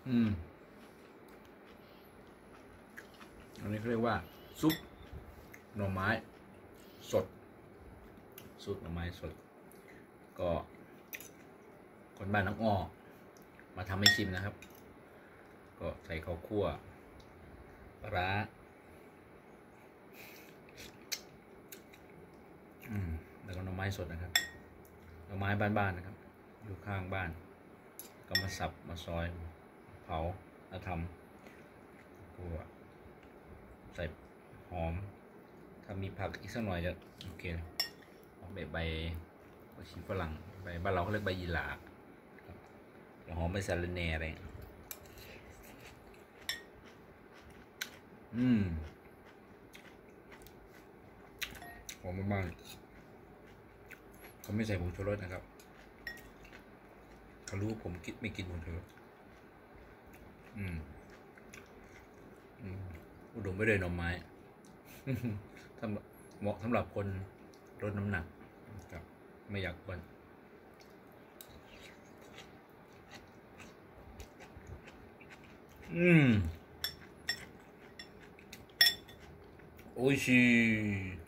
อันนี้เขาเรียกว่าซุปหน่อไม้สดซุปหน่อไม้สดก็คนบ้านน้องอ้อมาทำให้ชิมนะครับก็ใส่ข้าวคั่วปลาร้าแล้วก็หน่อไม้สดนะครับหน่อไม้บ้านๆนะครับอยู่ข้างบ้านก็มาสับมาซอยเผาแล้วทำคั่วใส่หอมถ้ามีผักอีกสักหน่อยจะโอเคใบชีฝรั่งใบบ้านเราเขาเรียกใบยี่หร่าหอมใบสะระแหน่อะไรหอมมากๆเขาไม่ใส่ผงชูรสนะครับเขารู้ผมไม่กินผงชูรสอุดมไปด้วยหน่อไม้เหมาะสำหรับคนลดน้ำหนักครับไม่อยากอ้วนโอ้ยชี